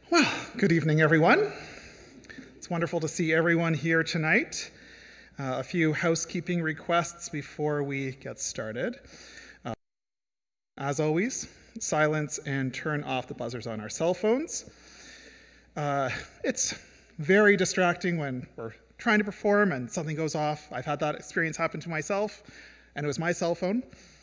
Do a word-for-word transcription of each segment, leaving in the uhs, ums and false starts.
Well, good evening, everyone. It's wonderful to see everyone here tonight. Uh, a few housekeeping requests before we get started. Uh, as always, silence and turn off the buzzers on our cell phones. Uh, it's very distracting when we're trying to perform and something goes off. I've had that experience happen to myself, and it was my cell phone.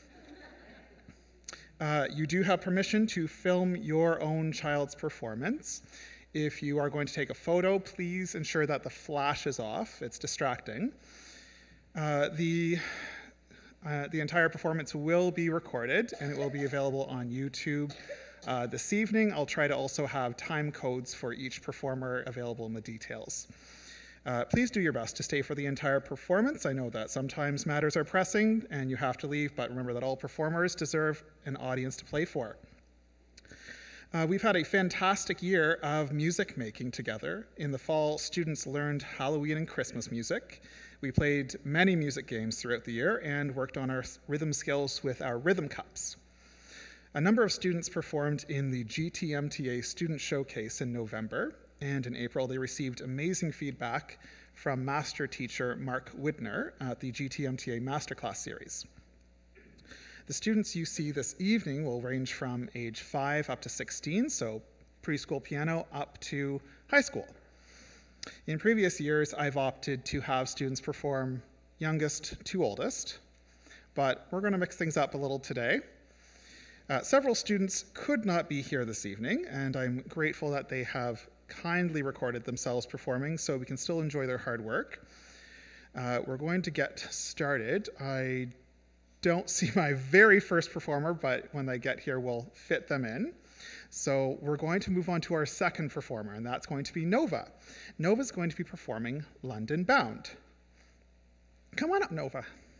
Uh, you do have permission to film your own child's performance. If you are going to take a photo, please ensure that the flash is off. It's distracting. Uh, the, uh, the entire performance will be recorded, and it will be available on YouTube uh, this evening. I'll try to also have time codes for each performer available in the details. Uh, please do your best to stay for the entire performance. I know that sometimes matters are pressing and you have to leave, but remember that all performers deserve an audience to play for. Uh, we've had a fantastic year of music making together. In the fall, students learned Halloween and Christmas music. We played many music games throughout the year and worked on our rhythm skills with our rhythm cups. A number of students performed in the G T M T A Student Showcase in November. And in April, they received amazing feedback from master teacher Mark Widner at the G T M T A Masterclass series. The students you see this evening will range from age five up to sixteen, so preschool piano up to high school. In previous years, I've opted to have students perform youngest to oldest, but we're going to mix things up a little today. Uh, several students could not be here this evening, and I'm grateful that they have kindly recorded themselves performing so we can still enjoy their hard work. Uh, we're going to get started. I don't see my very first performer, but when they get here, we'll fit them in. So we're going to move on to our second performer, and that's going to be Nova. Nova's going to be performing London Bound. Come on up, Nova.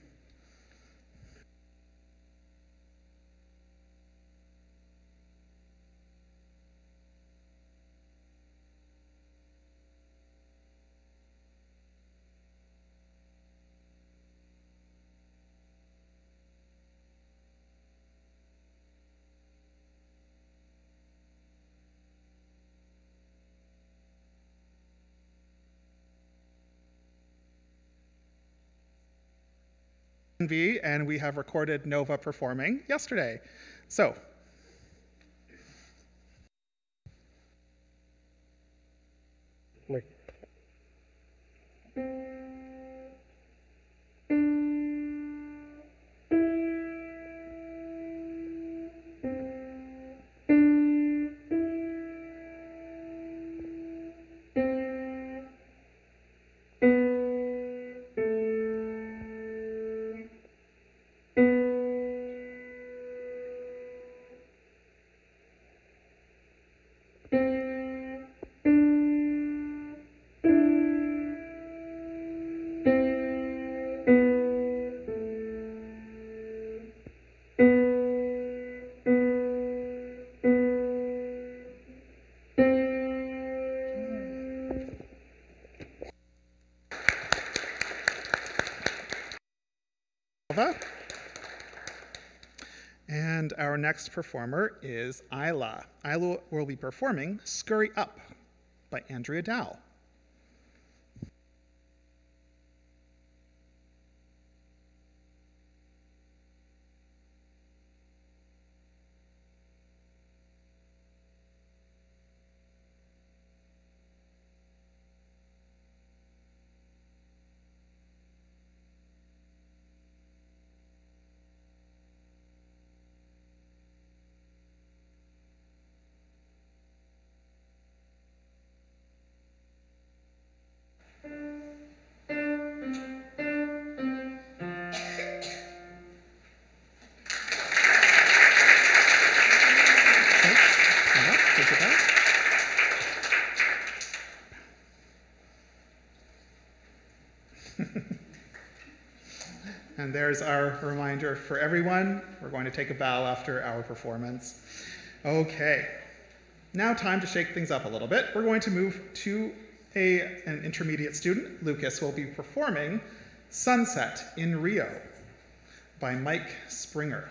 And we have recorded Nova performing yesterday. So, Wait. And our next performer is Isla. Isla will be performing Scurry Up by Andrea Dow. And there's our reminder for everyone. We're going to take a bow after our performance. Okay, now time to shake things up a little bit. We're going to move to a, an intermediate student. Lucas will be performing Sunset in Rio by Mike Springer.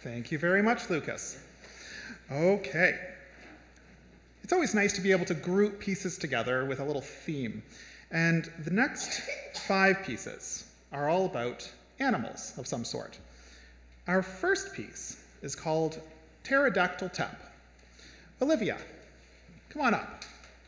Thank you very much, Lucas. Okay. It's always nice to be able to group pieces together with a little theme. And the next five pieces are all about animals of some sort. Our first piece is called Pterodactyl Temp. Olivia, come on up.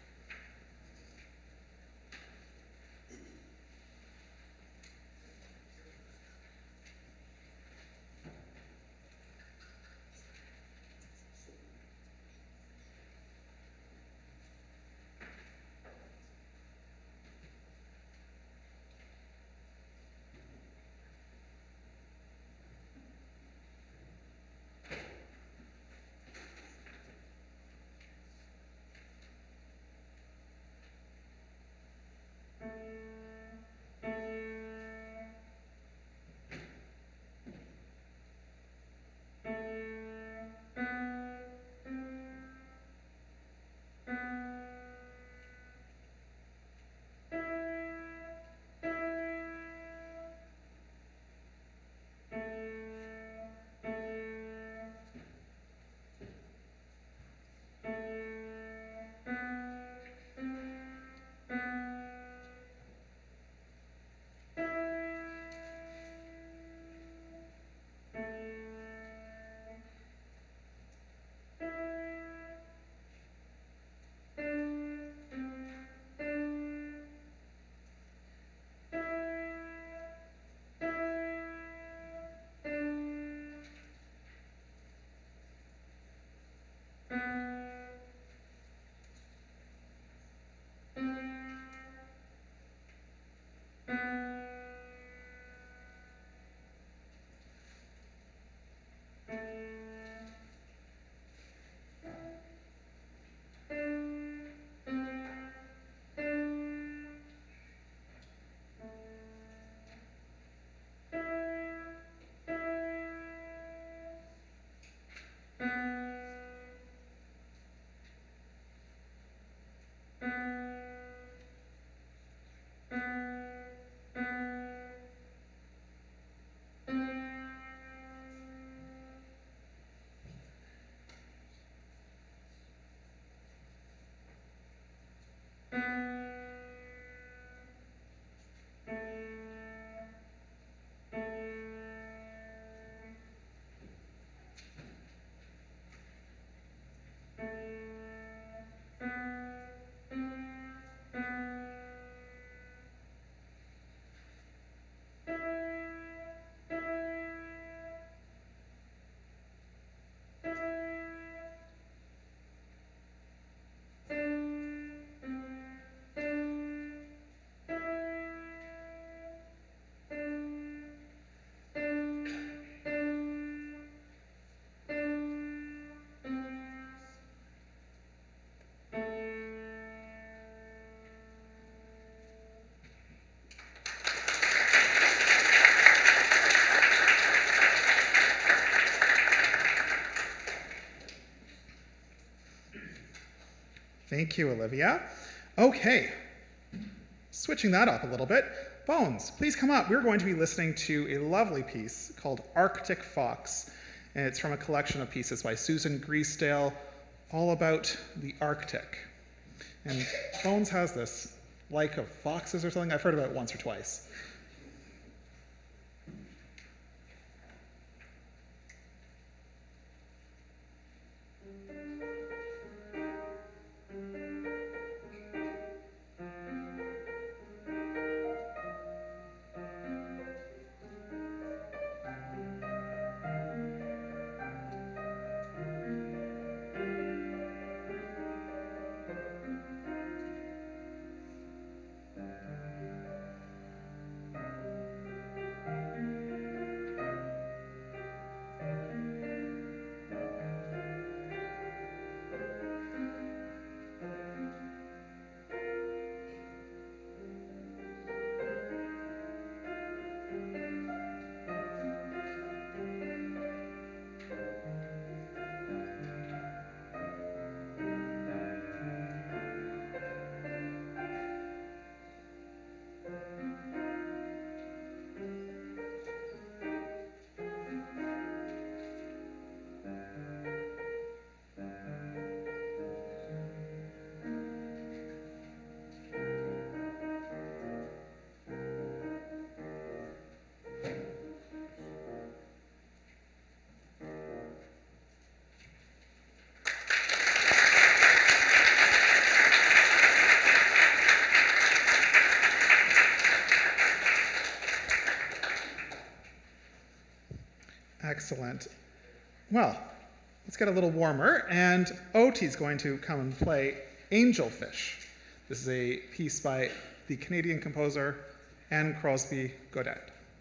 Thank you, Olivia. Okay, switching that up a little bit. Bones, please come up. We're going to be listening to a lovely piece called Arctic Fox, and it's from a collection of pieces by Susan Griesdale, all about the Arctic. And Bones has this like of foxes or something. I've heard about it once or twice. Excellent. Well, let's get a little warmer, and Oti's going to come and play Angelfish. This is a piece by the Canadian composer Anne Crosby Goddard.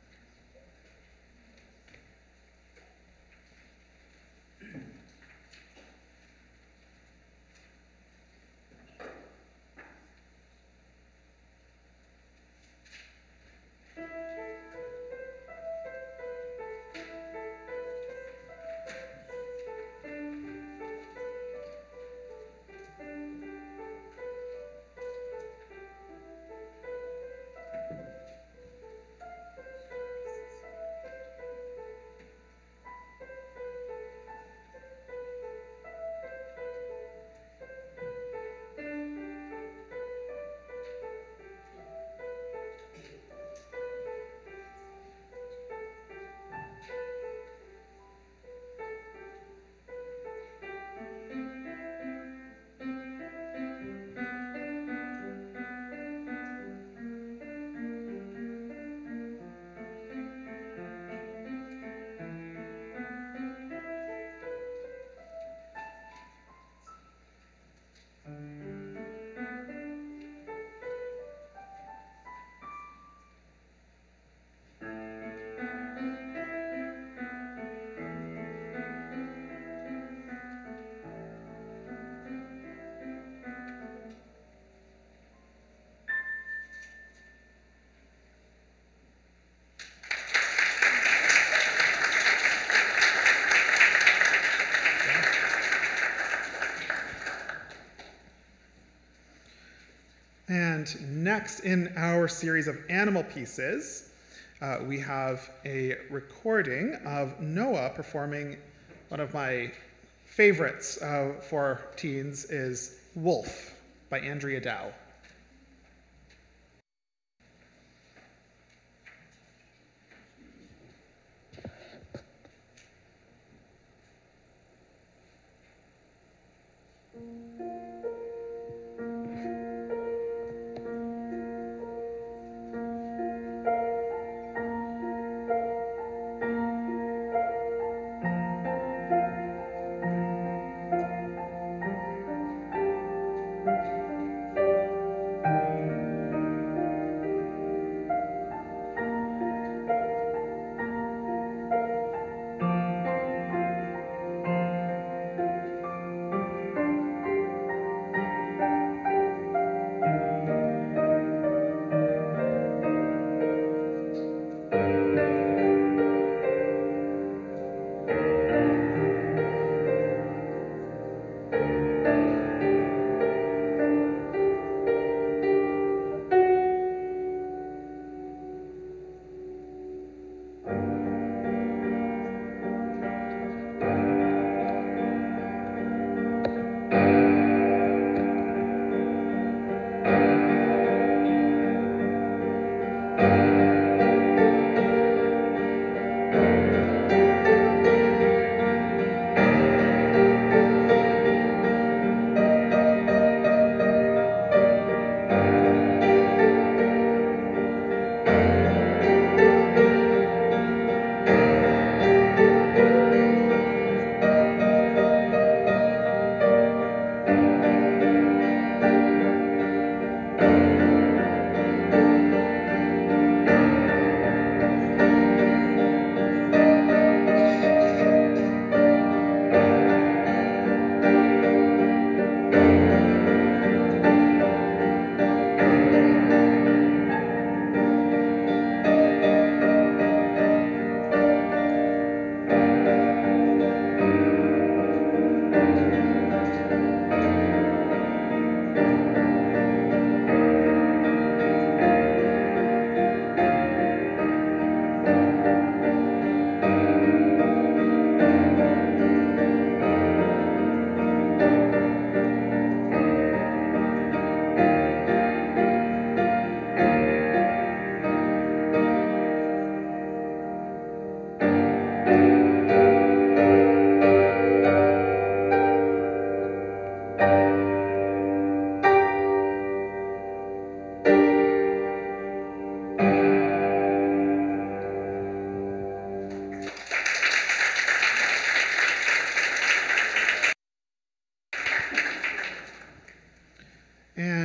And next in our series of animal pieces, uh, we have a recording of Noah performing one of my favorites uh, for teens is Wolf by Andrea Dow.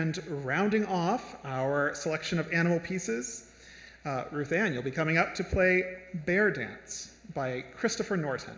And rounding off our selection of animal pieces, uh, Ruth Ann, you'll be coming up to play Bear Dance by Christopher Norton.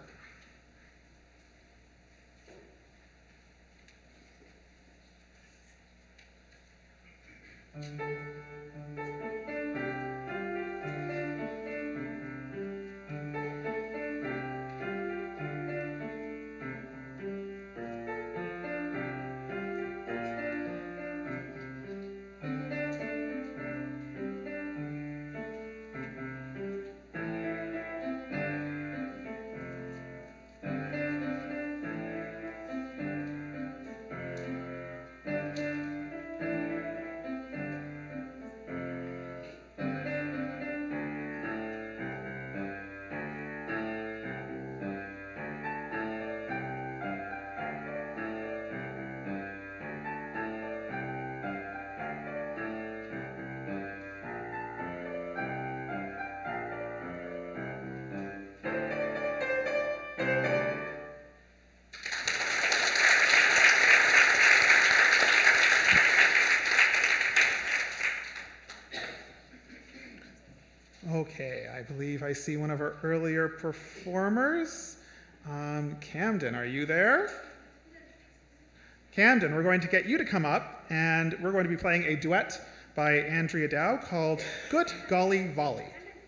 Okay, I believe I see one of our earlier performers. Um, Camden, are you there? Camden, we're going to get you to come up, and we're going to be playing a duet by Andrea Dow called Good Golly Volley.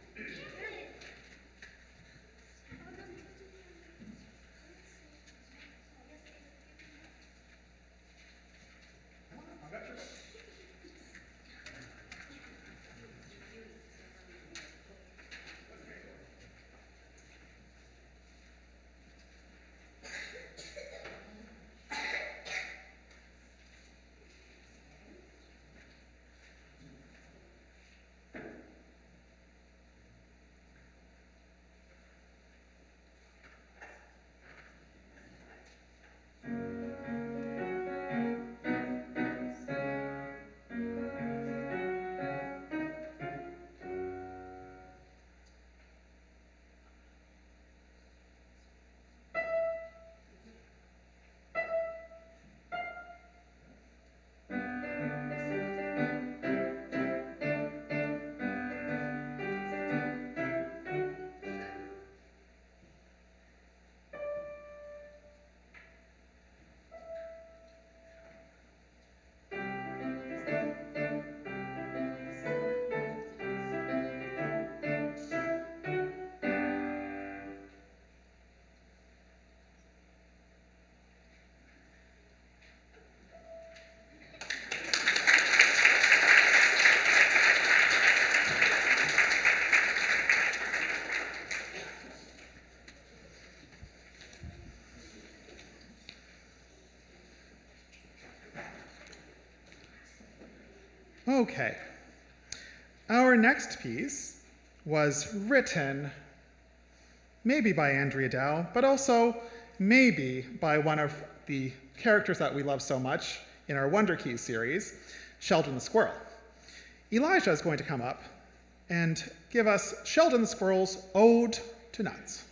Okay. Our next piece was written maybe by Andrea Dow, but also maybe by one of the characters that we love so much in our Wonder Keys series, Sheldon the Squirrel. Elijah is going to come up and give us Sheldon the Squirrel's Ode to Nuts.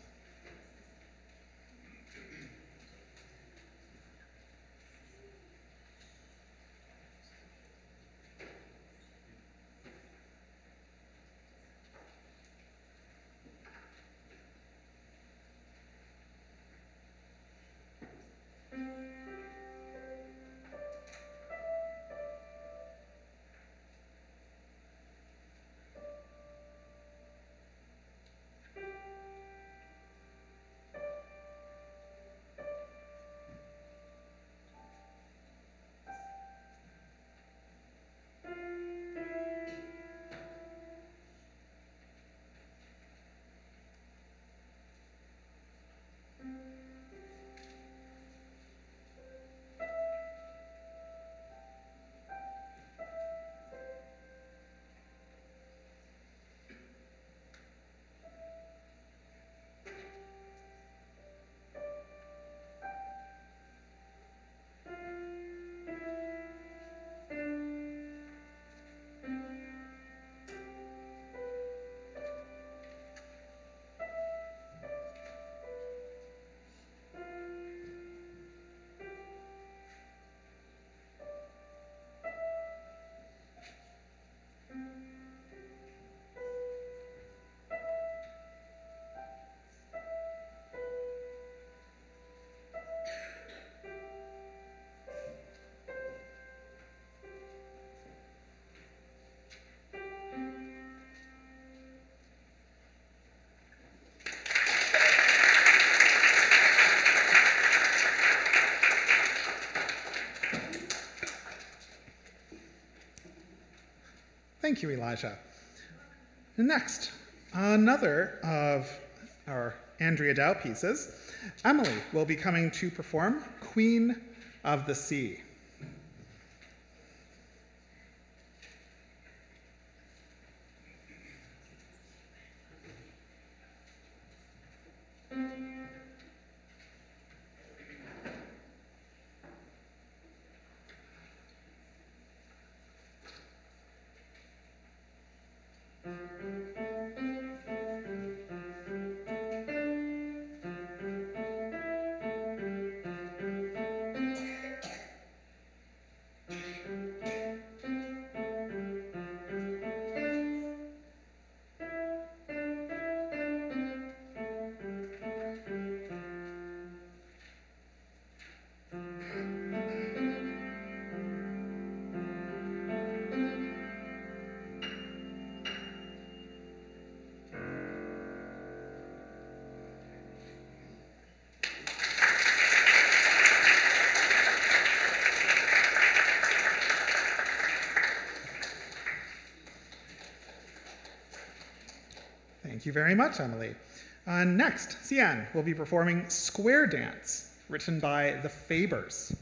Thank you, Elijah. Next, another of our Andrea Dow pieces. Emily will be coming to perform Queen of the Sea. Thank you very much, Emily. Uh, next, Cian will be performing Square Dance, written by the Fabers.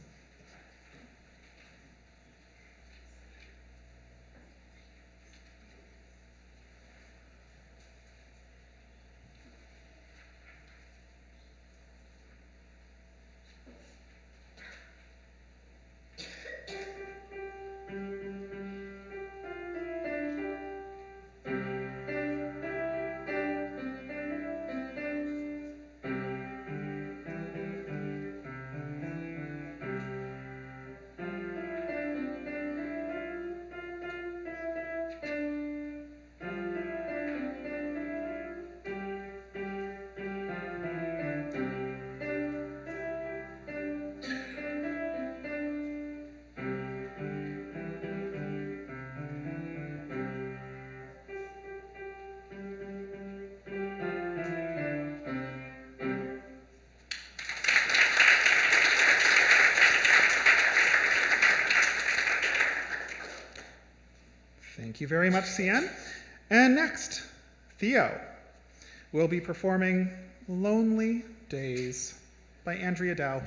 Thank you very much, Cian. And next, Theo will be performing Lonely Days by Andrea Dow.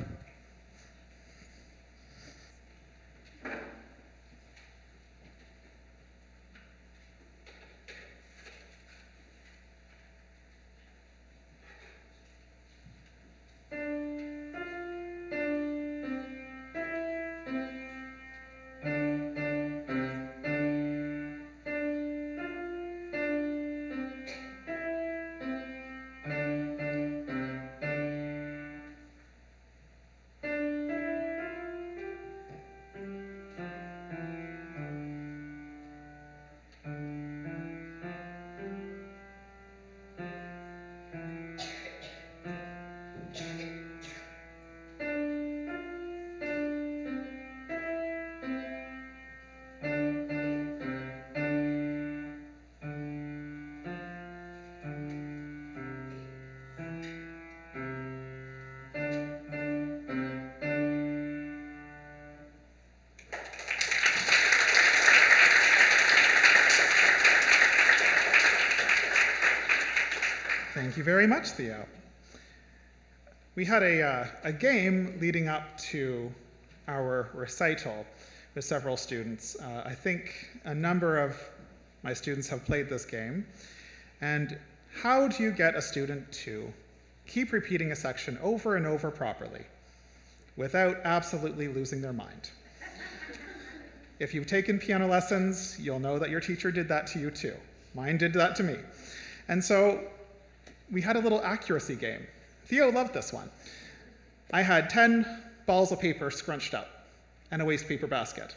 Thank you very much, Theo. We had a, uh, a game leading up to our recital with several students. Uh, I think a number of my students have played this game. And how do you get a student to keep repeating a section over and over properly without absolutely losing their mind? If you've taken piano lessons, you'll know that your teacher did that to you too. Mine did that to me. And so we had a little accuracy game. Theo loved this one. I had ten balls of paper scrunched up and a waste paper basket.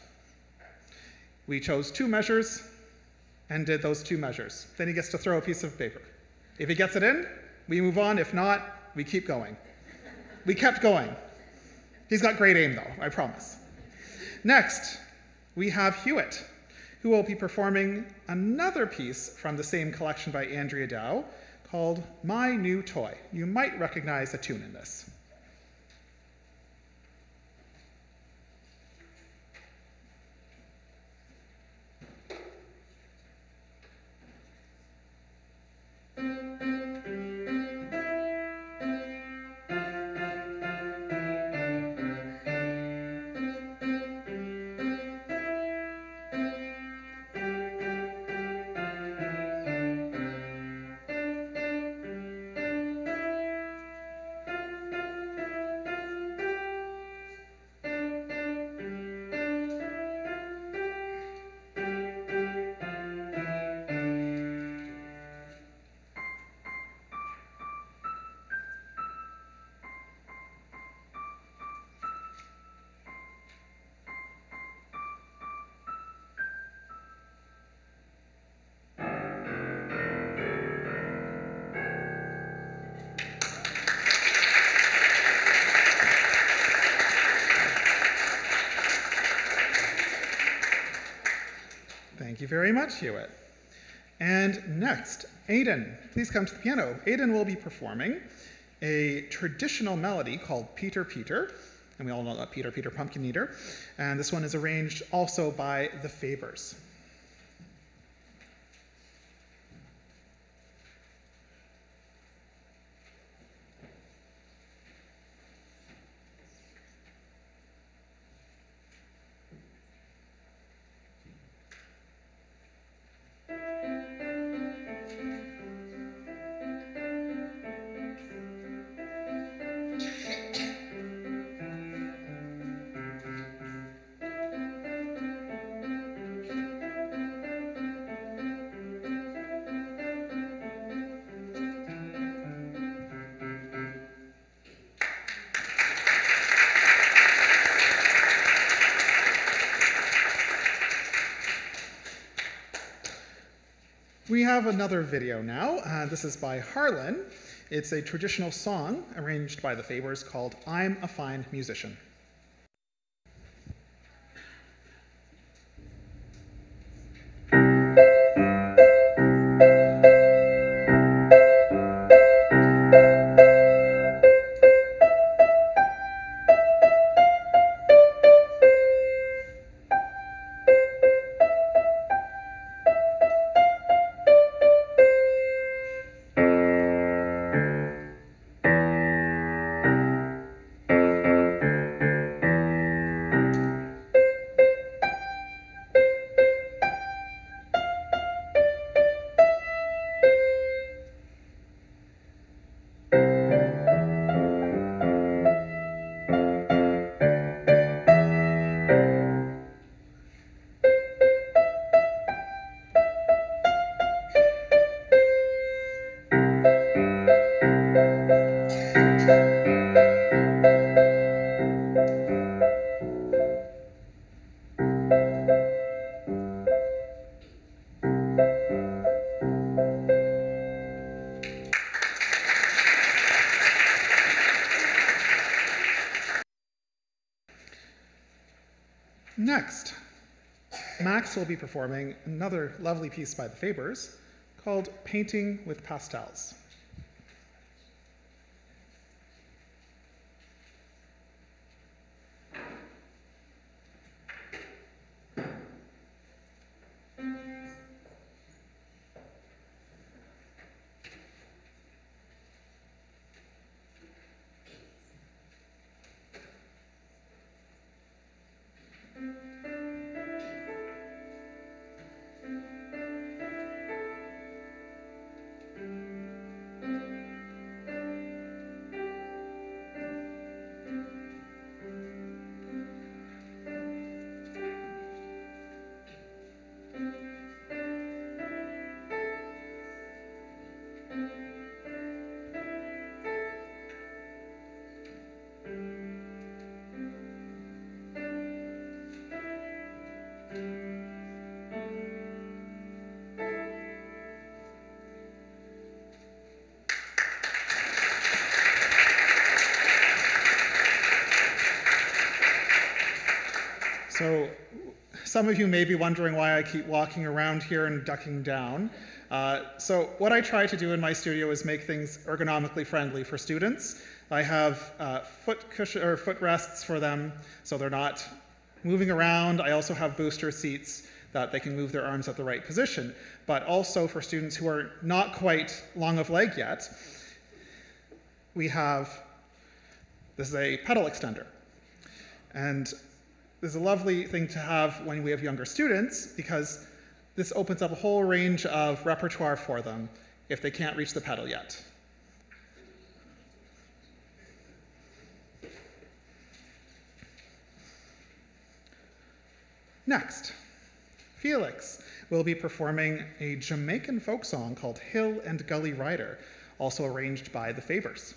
We chose two measures and did those two measures. Then he gets to throw a piece of paper. If he gets it in, we move on. If not, we keep going. We kept going. He's got great aim though, I promise. Next, we have Hewitt, who will be performing another piece from the same collection by Andrea Dow, called My New Toy. You might recognize a tune in this. Thank you very much, Hewitt. And next, Aidan, please come to the piano. Aidan will be performing a traditional melody called Peter, Peter, and we all know that Peter, Peter, Pumpkin Eater, and this one is arranged also by the Fabers. We have another video now. Uh, this is by Harlan. It's a traditional song arranged by the Fabers called I'm a Fine Musician. Next, Max will be performing another lovely piece by the Fabers called Painting with Pastels. So some of you may be wondering why I keep walking around here and ducking down. Uh, so what I try to do in my studio is make things ergonomically friendly for students. I have uh, foot cushion or foot rests for them, so they're not moving around. I also have booster seats that they can move their arms at the right position. But also for students who are not quite long of leg yet, we have, this is a pedal extender. And this is a lovely thing to have when we have younger students, because this opens up a whole range of repertoire for them if they can't reach the pedal yet. Next, Felix will be performing a Jamaican folk song called Hill and Gully Rider, also arranged by the Fabers.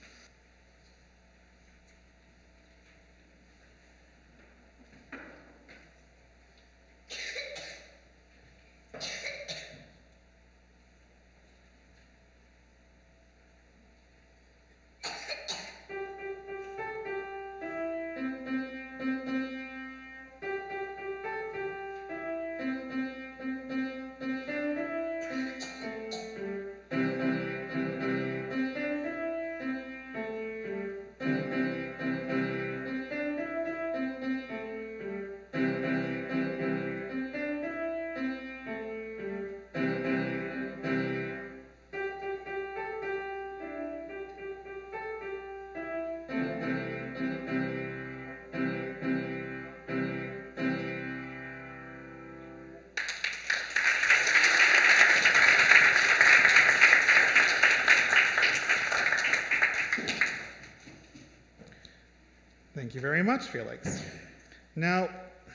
Thank you very much, Felix. Now,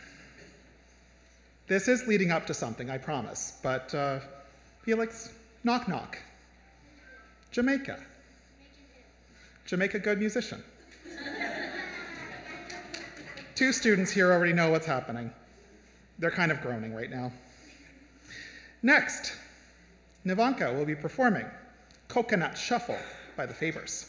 this is leading up to something, I promise, but uh, Felix, knock knock. Jamaica. Jamaica good musician. Two students here already know what's happening. They're kind of groaning right now. Next, Nivanka will be performing Coconut Shuffle by the Fabers.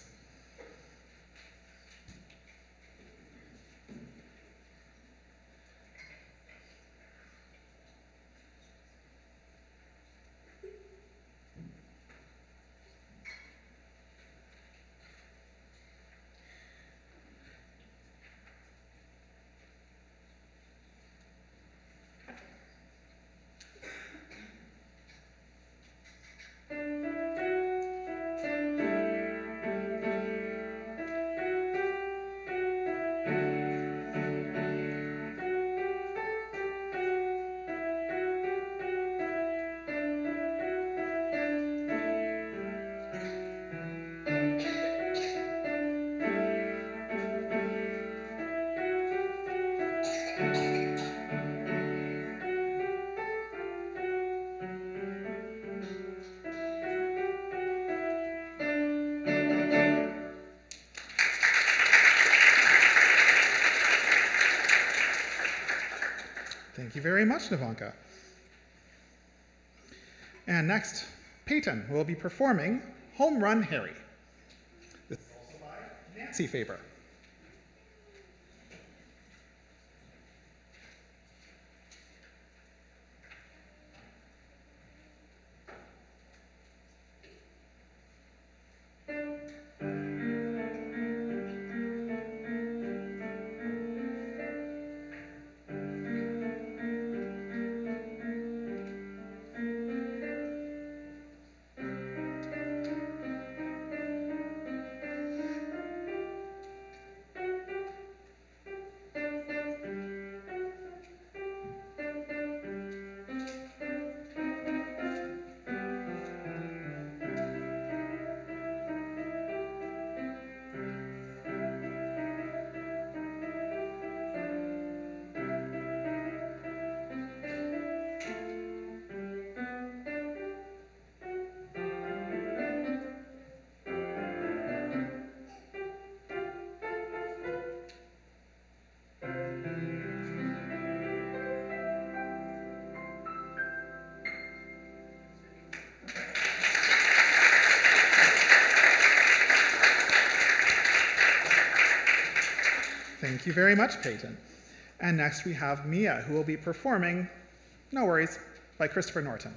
Thank you very much, Nivanka. And next, Peyton will be performing Home Run Harry. This is also by Nancy Faber. Thank you very much, Peyton. And next we have Mia, who will be performing No Worries by Christopher Norton.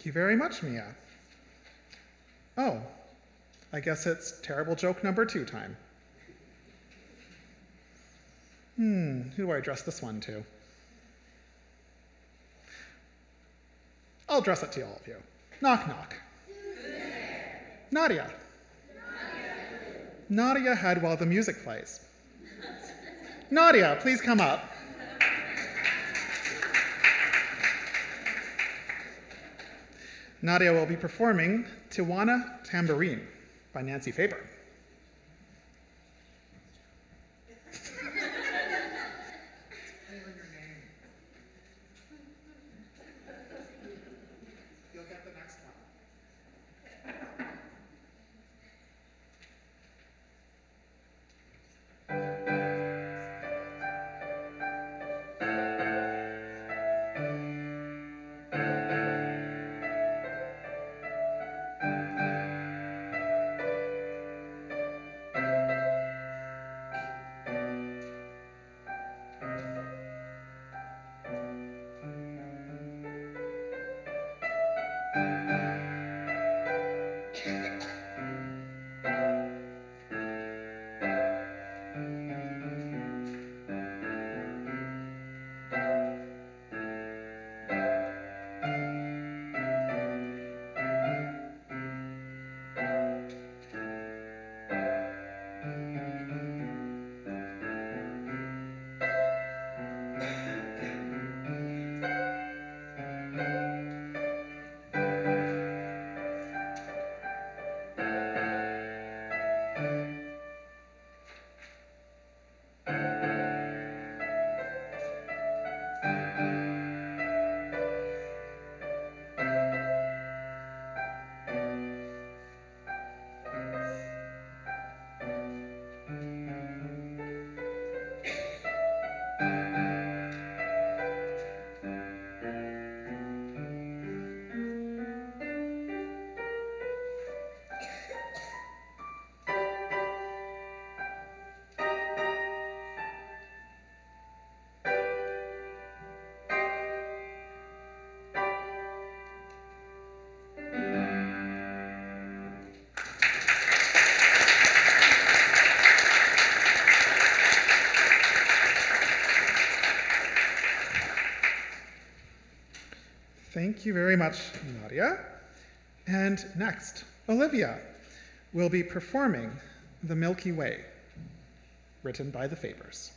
you very much, Mia. Oh, I guess it's terrible joke number two time. Hmm, who do I address this one to? I'll address it to all of you. Knock, knock. Nadia. Nadia head while the music plays. Nadia, please come up. Nadia will be performing Tijuana Tambourine by Nancy Faber. You'll get the next one. Thank you very much, Nadia. And next, Olivia will be performing The Milky Way, written by the Fabers.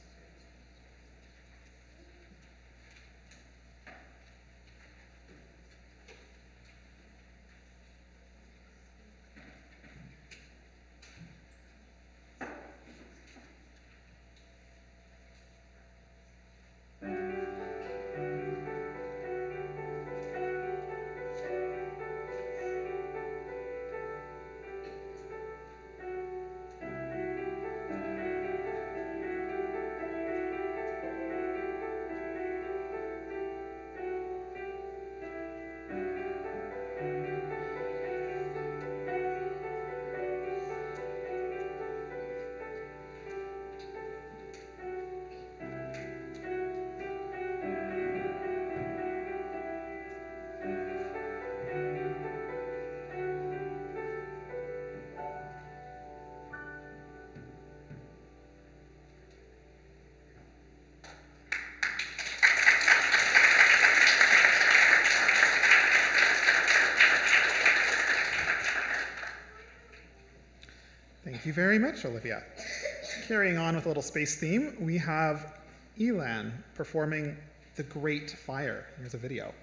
Thank you very much, Olivia. Carrying on with a little space theme, we have Elan performing The Great Fire. Here's a video.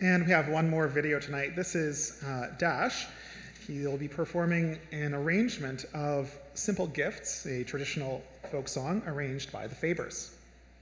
And we have one more video tonight. This is uh, Dash. He'll be performing an arrangement of Simple Gifts, a traditional folk song arranged by the Fabers.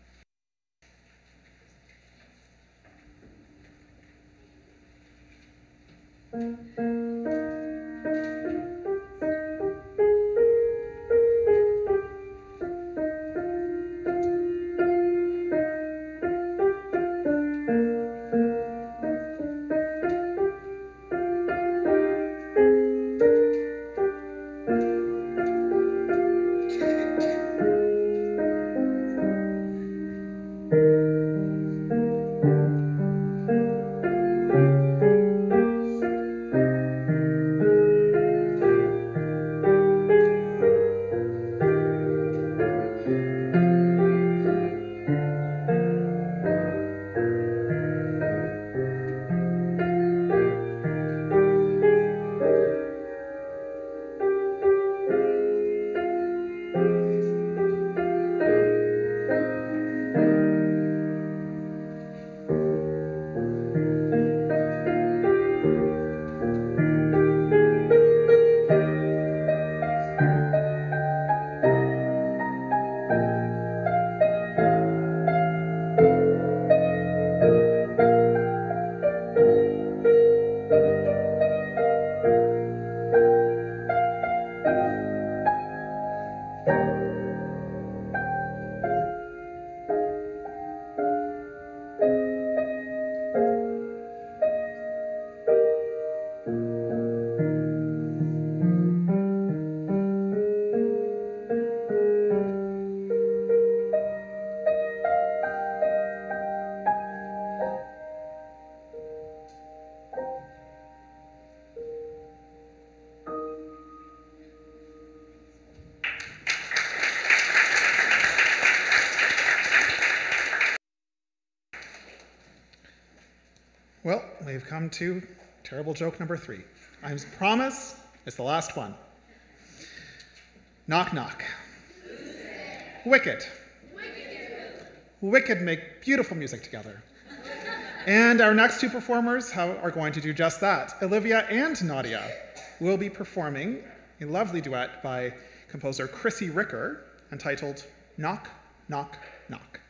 Well, we've come to terrible joke number three. I promise it's the last one. Knock, knock. Wicked. Wicked make beautiful music together. And our next two performers are going to do just that. Olivia and Nadia will be performing a lovely duet by composer Chrissy Ricker entitled Knock, Knock, Knock.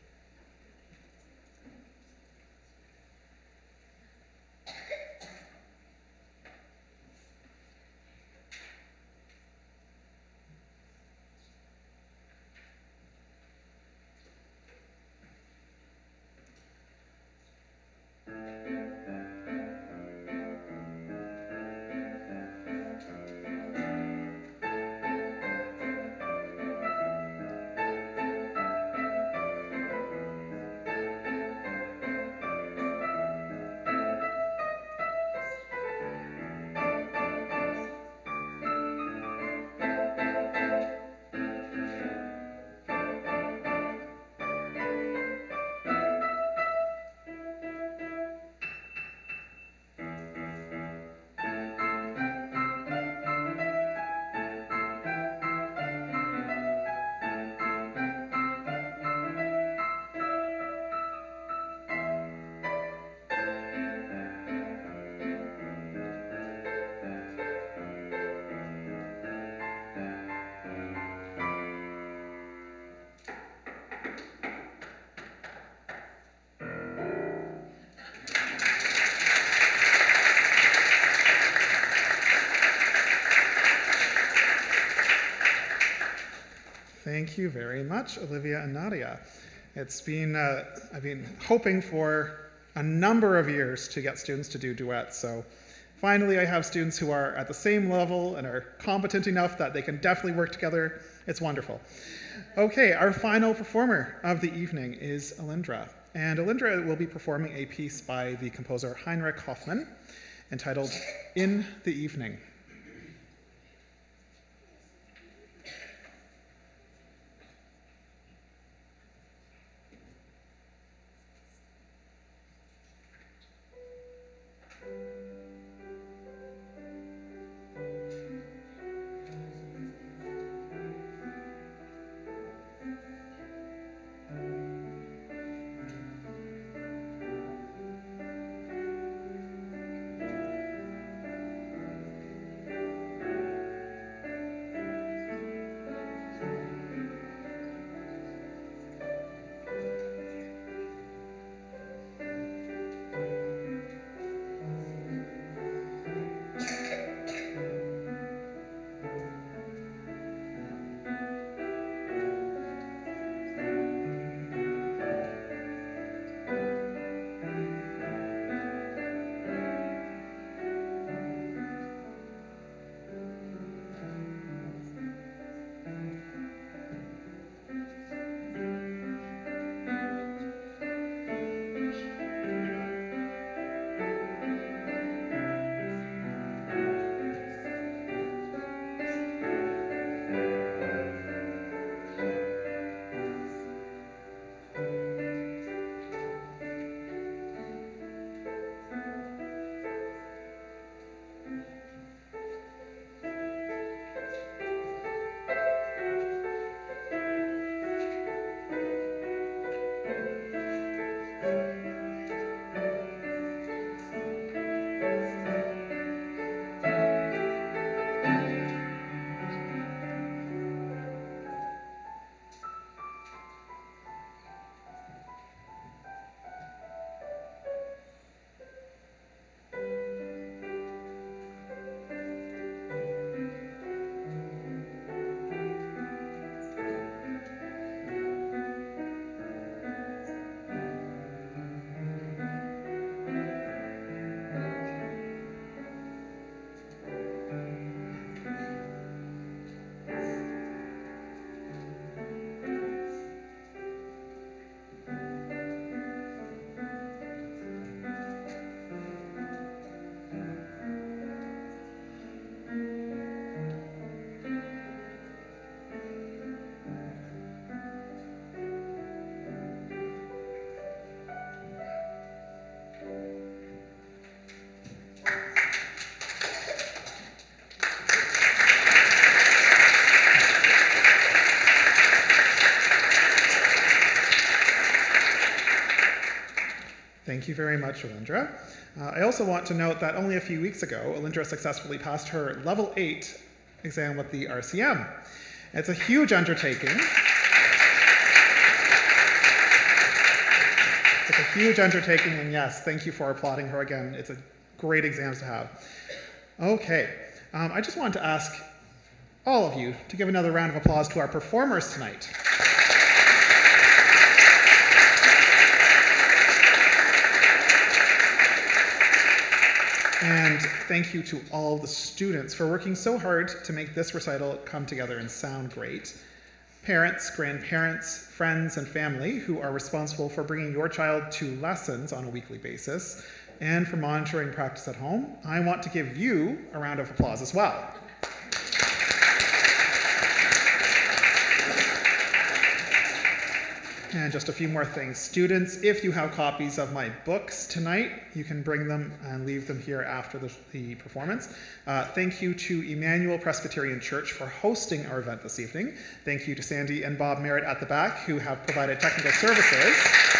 Thank you very much, Olivia and Nadia. It's been, uh, I've been hoping for a number of years to get students to do duets, so finally I have students who are at the same level and are competent enough that they can definitely work together. It's wonderful. Okay, our final performer of the evening is Alindra, and Alindra will be performing a piece by the composer Heinrich Hoffmann entitled In the Evening. Thank you very much, Alindra. Uh, I also want to note that only a few weeks ago, Alindra successfully passed her level eight exam with the R C M. It's a huge undertaking. It's a huge undertaking, and yes, thank you for applauding her again. It's a great exam to have. Okay, um, I just wanted to ask all of you to give another round of applause to our performers tonight. And thank you to all the students for working so hard to make this recital come together and sound great. Parents, grandparents, friends, and family who are responsible for bringing your child to lessons on a weekly basis and for monitoring practice at home, I want to give you a round of applause as well. And just a few more things. Students, if you have copies of my books tonight, you can bring them and leave them here after the, the performance. Uh, thank you to Emmanuel Presbyterian Church for hosting our event this evening. Thank you to Sandy and Bob Merritt at the back who have provided technical services.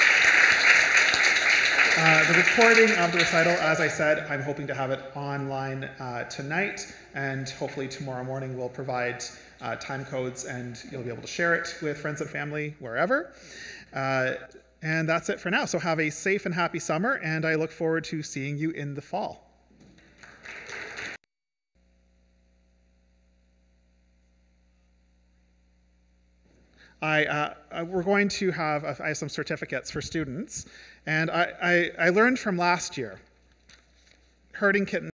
Uh, the recording of the recital, as I said, I'm hoping to have it online uh, tonight, and hopefully tomorrow morning we'll provide uh, time codes and you'll be able to share it with friends and family wherever. Uh, and that's it for now. So have a safe and happy summer, and I look forward to seeing you in the fall. I, uh, we're going to have, uh, I have some certificates for students, and I, I, I learned from last year, herding kittens